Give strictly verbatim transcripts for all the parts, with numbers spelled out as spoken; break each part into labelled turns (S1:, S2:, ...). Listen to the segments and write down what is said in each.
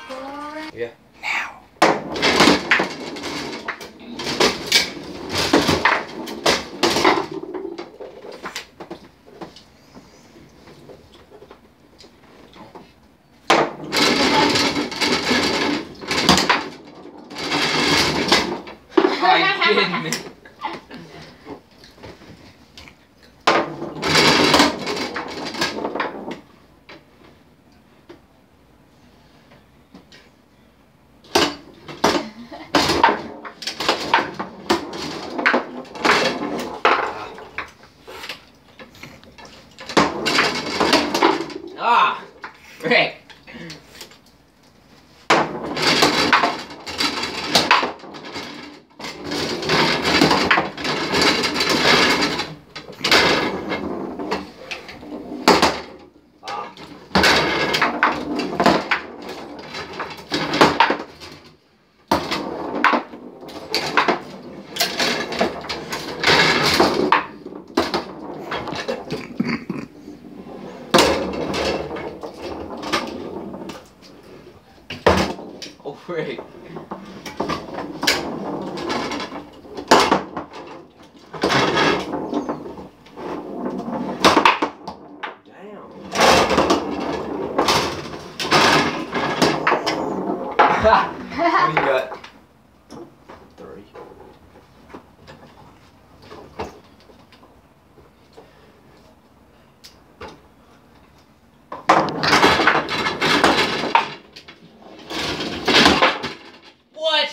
S1: Yeah.
S2: Now.
S3: Are you kidding me? Ah, Rick. Oh, Rick.
S1: Damn.
S3: What do you got?
S1: Three.
S3: What?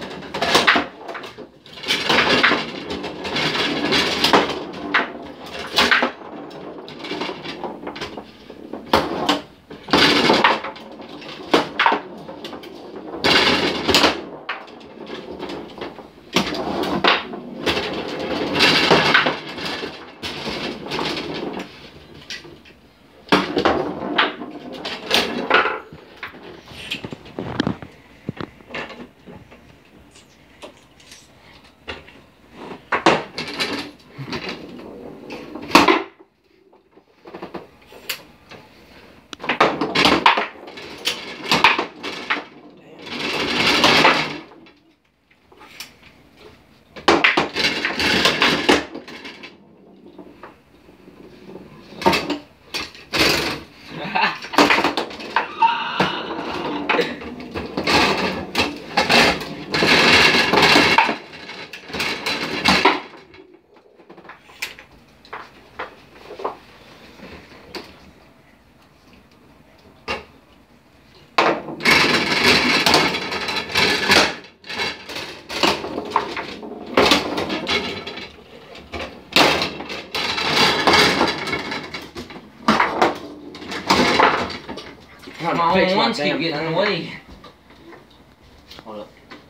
S1: Trying
S3: My
S1: to fix
S3: own
S1: my
S3: ones keep
S1: damn
S3: getting in
S1: thing.
S3: the way. Hold up.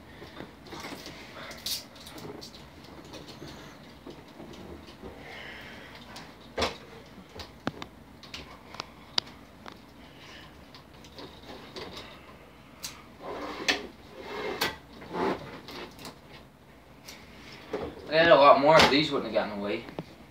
S3: I had a lot more if these wouldn't have gotten in the way.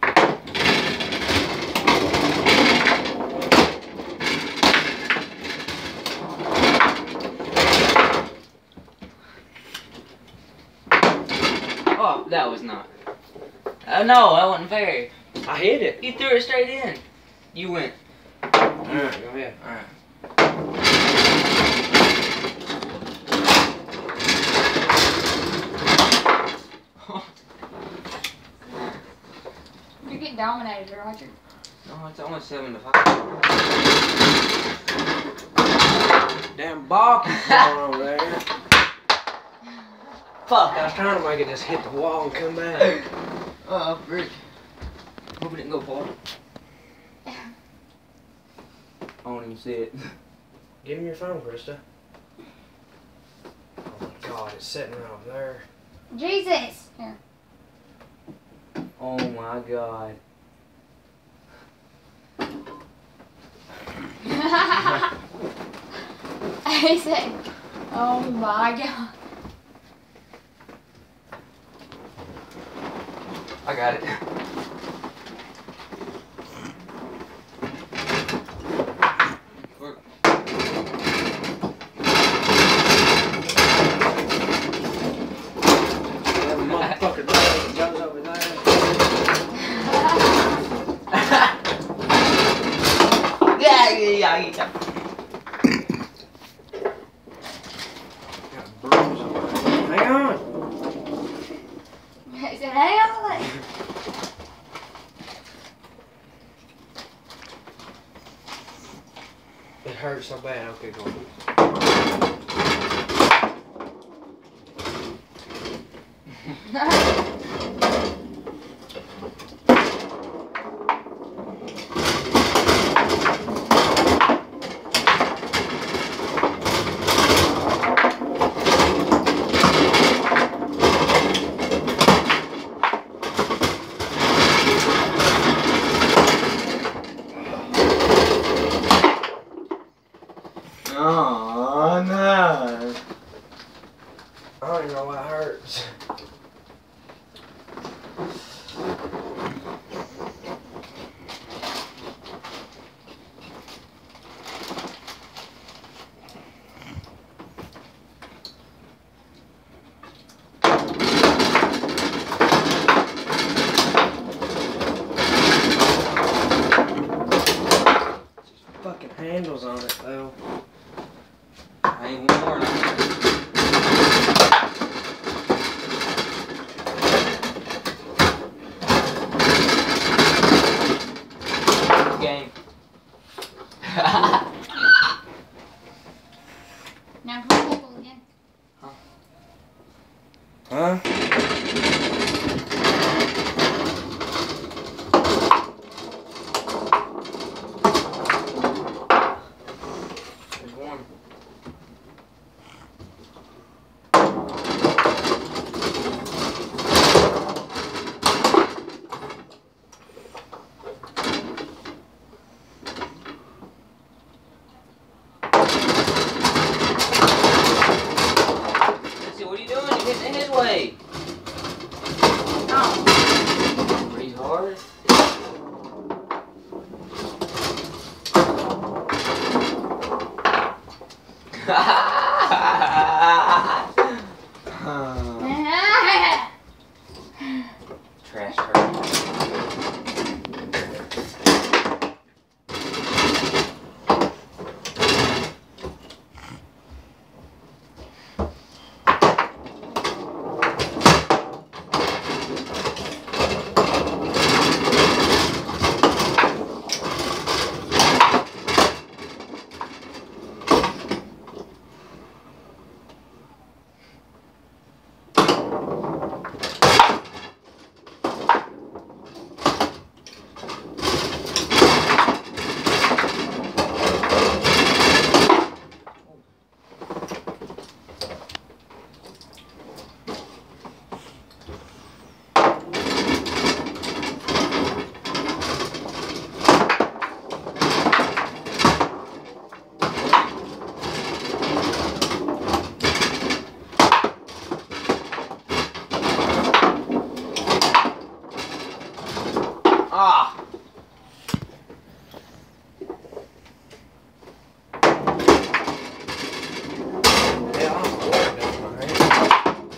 S3: Oh, that was not. Oh no, that wasn't fair.
S1: I hit it.
S3: You threw it straight in. You went.
S1: Alright, go ahead.
S3: Alright.
S2: You're getting dominated, Roger.
S3: No, it's only seven to five.
S1: Damn ball keeps falling over there.
S3: Fuck.
S1: I was trying to make it just hit the wall and come back.
S3: Oh, Rick. Hope it didn't go far. I don't even see it.
S1: Give me your phone, Krista. Oh my God, it's sitting right over there.
S2: Jesus! Here.
S3: Oh my God.
S2: He said, oh my God.
S3: I got it. Work.
S1: so bad. Okay, go on.
S3: Oh no!
S1: I don't even know why it hurts. Fucking handles on it though.
S3: I ain't one more. Game.
S2: Now pull again.
S1: Huh? There's one.
S3: Jesse, what are you doing? You're getting in his way.
S2: Oh.
S3: Pretty hard. Trash turkey. Ah!
S1: Yeah, I'm bored down my hand.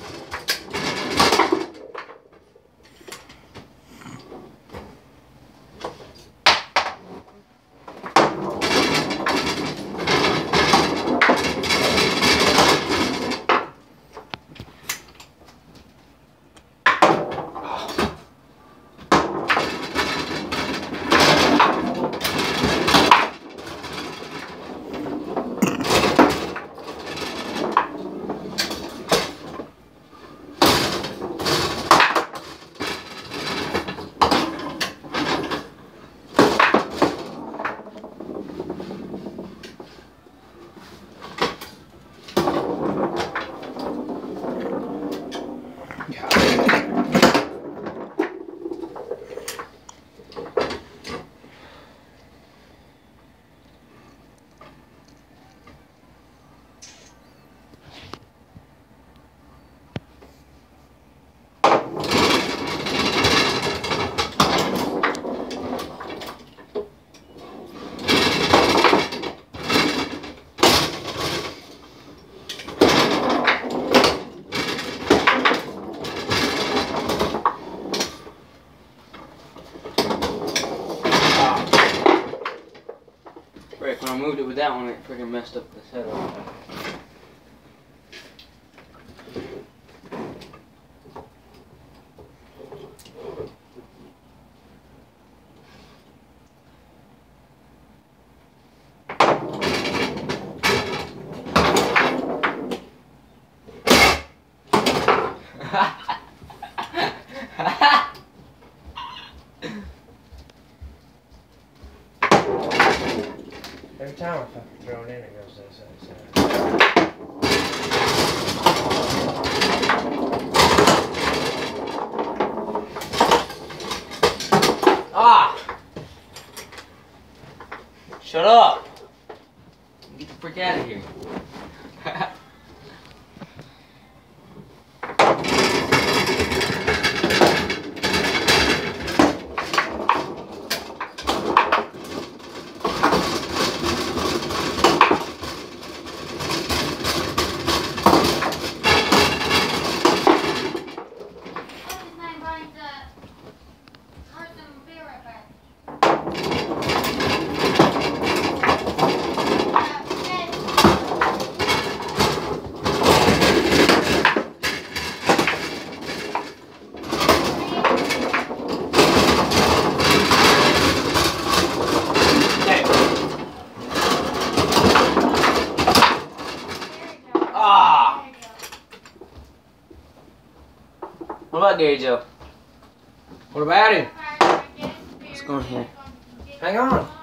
S3: Rick, when I moved it with that one, it freaking messed up the setup.
S1: Every time I fucking throw it in, it goes to the side. Ah!
S3: Shut up! Get the frick out of here. What about Gary Joe?
S1: What about him?
S3: What's going on here?
S1: Hang on.